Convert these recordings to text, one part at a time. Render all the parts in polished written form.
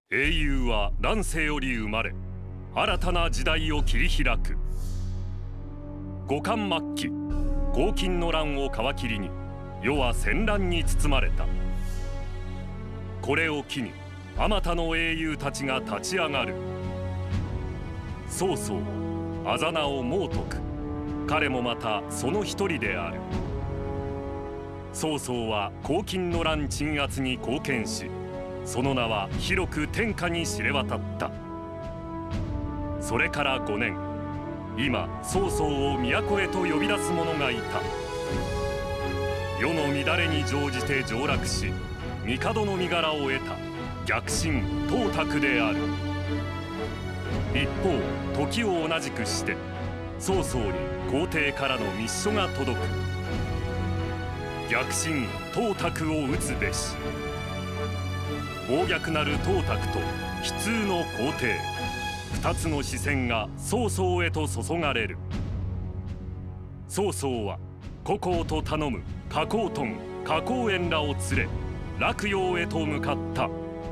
英雄は乱世より生まれ、新たな時代を切り開く。五冠末期、黄巾の乱を皮切りに世は戦乱に包まれた。これを機にあまたの英雄たちが立ち上がる。曹操、あざなを孟徳、彼もまたその一人である。曹操は黄巾の乱鎮圧に貢献し、その名は広く天下に知れ渡った。それから5年、今曹操を都へと呼び出す者がいた。世の乱れに乗じて上洛し、帝の身柄を得た逆臣董卓である。一方、時を同じくして曹操に皇帝からの密書が届く。逆臣董卓を討つべし。暴虐なる董卓と悲痛の皇帝、二つの視線が曹操へと注がれる。曹操は故皇と頼む夏侯惇、夏侯燕らを連れ洛陽へと向かった。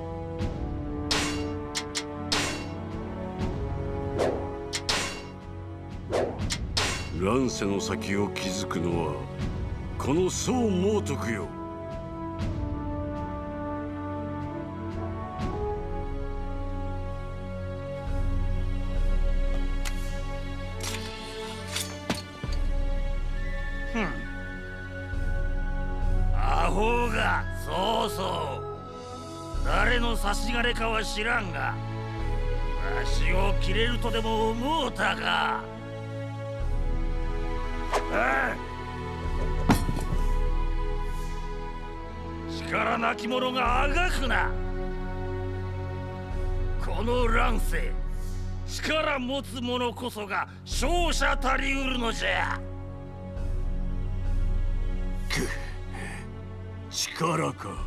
乱世の先を築くのはこの宋孟徳よ。 アホが、そうそう。誰の差し金かは知らんが、わしを切れるとでも思うたか。力なき者があがくな。この乱世、力持つ者こそが勝者たりうるのじゃ。 力か。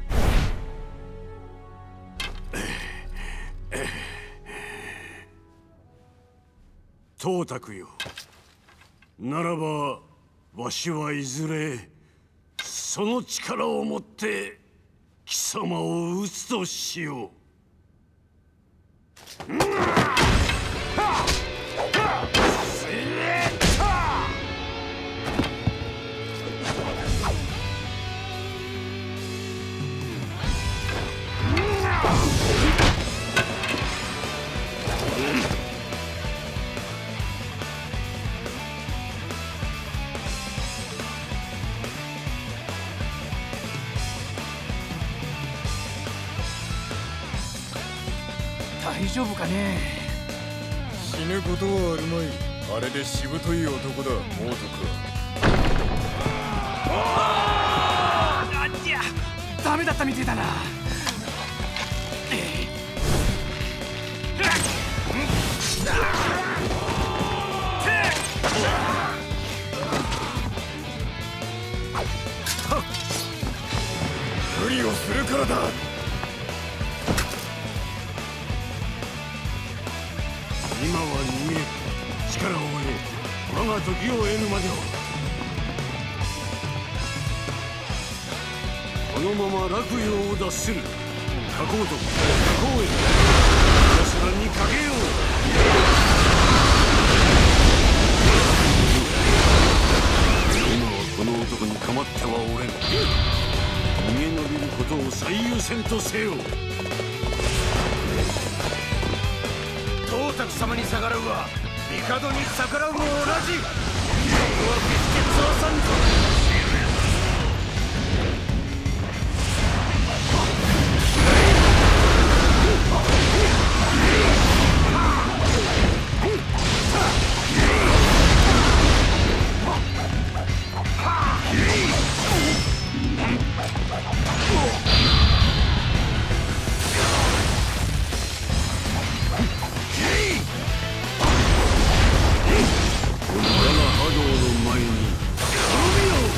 董卓よ、ならばわしはいずれその力をもって貴様を討つとしよう。 大丈夫かね。 死ぬことはあるまい。あれでしぶとい男だ、孟徳は。なんじゃ、ダメだったみてえだな。 無理をするからだ。 今は逃げ、力を得、我が時を得るまでは。このまま洛陽を脱する。夏侯惇、夏侯燕、奴らにかけよう。今はこの男に構ってはおれん。逃げ延びることを最優先とせよ。 董卓様に逆らうは帝に逆らうも同じ。僕は決して潰さんぞ。 我が波動の前に滅びよう。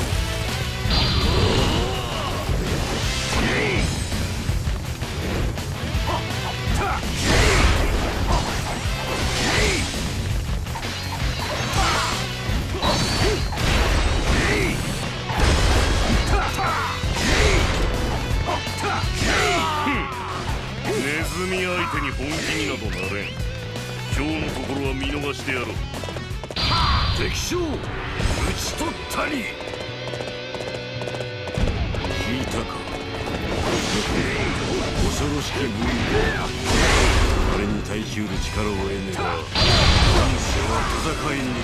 み相手に本気になどなれん。今日のところは見逃してやろう。 敵将討ち取ったり。聞いたか、恐ろしき武威。あれに耐えきうる力を得ねば乱世は戦いに。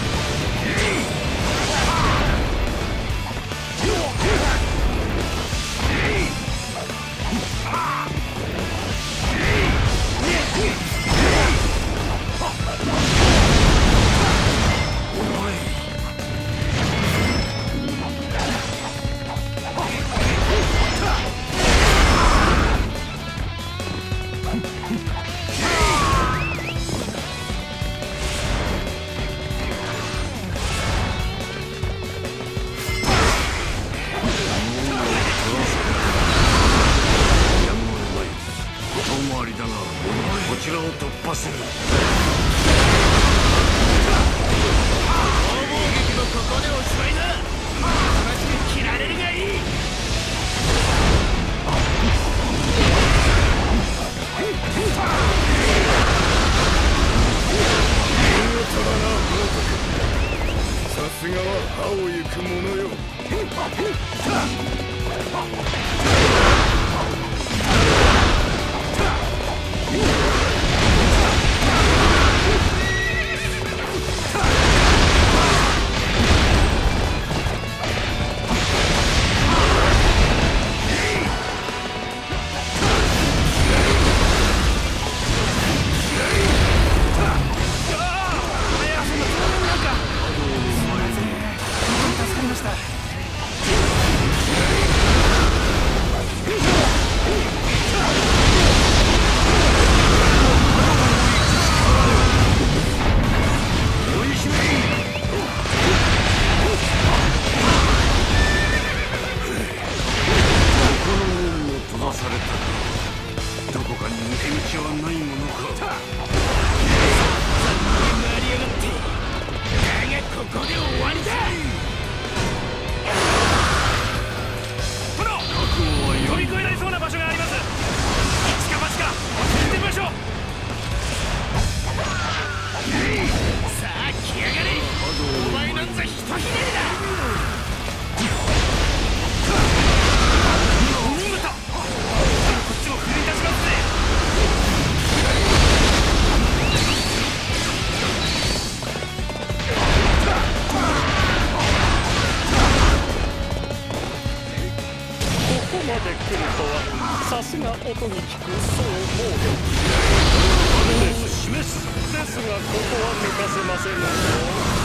こちらを突破する。 攻撃もここでおしまいだ。マジで切られるがいい。 さすがは歯を行く者よ。 どこかに抜け道はないものか。 回りやがって。だがここで終わりだ。殿、飛び越えられそうな場所があります。一か八か行ってみましょう。さあ来やがれ。お前なんざひとひねりだ。 さすが音に聞くそう猛力ですが、ここは抜かせませんよ。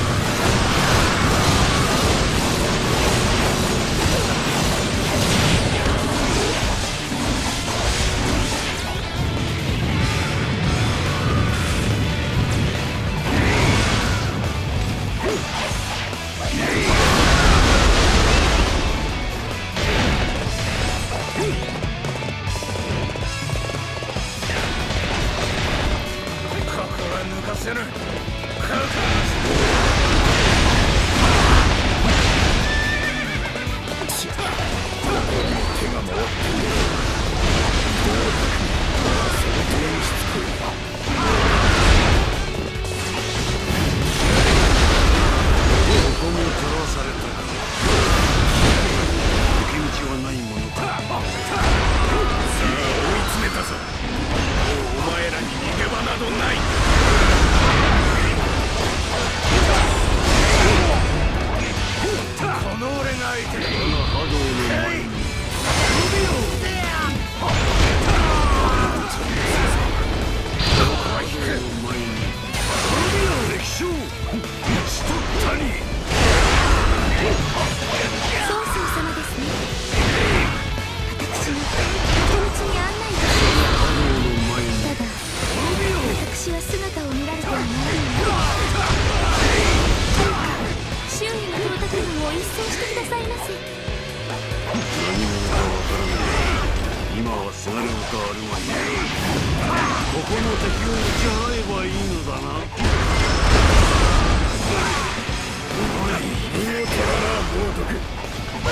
抜かせぬ。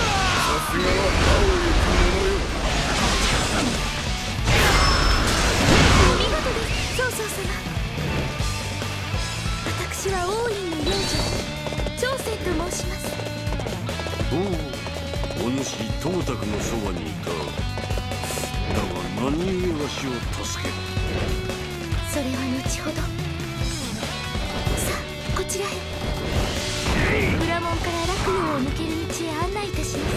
さすがは歯を行く者よ。 お主董卓のそばにいた。だが何故わしを助ける？ それは後ほど。さあこちらへ。裏門から洛陽を抜ける道へ案内いたします。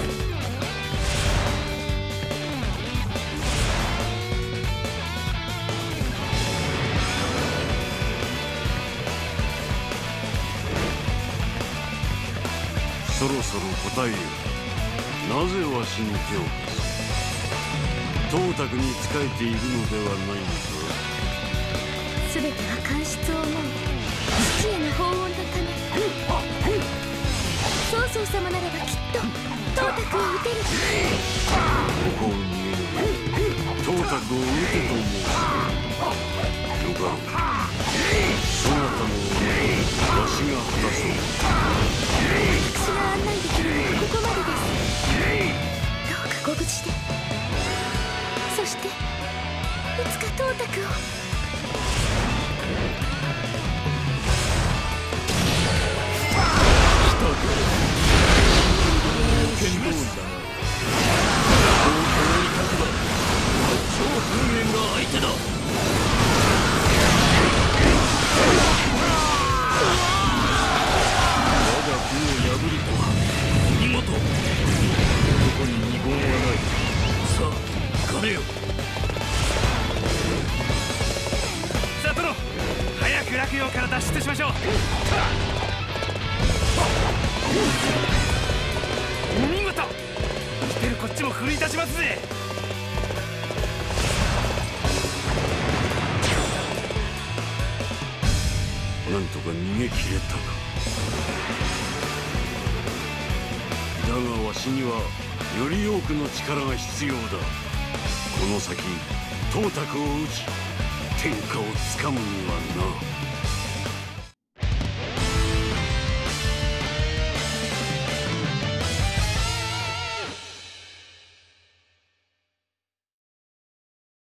そろそろ答えよ。なぜわしに手を貸す？董卓に仕えているのではないのか？ すべては官室を思う父への報恩のため。曹操様ならばきっと董卓を討てる。 ここを逃げる。董卓を討てと申す。よかろう。そなたの思いわしが果たそう。 私が案内できるのはここまでです。どうかご無事で。そしていつか董卓を。 剣道だな。 超風源が相手だ。 我が軍を破るとは見事。 男に二言はない。 さあ行かねよ。 さあ殿、早く洛陽から脱出しましょう。見事。来てるこっちも奮い立ちますぜ。 なんとか逃げ切れたか。だがわしにはより多くの力が必要だ。この先董卓を討ち天下をつかむにはな。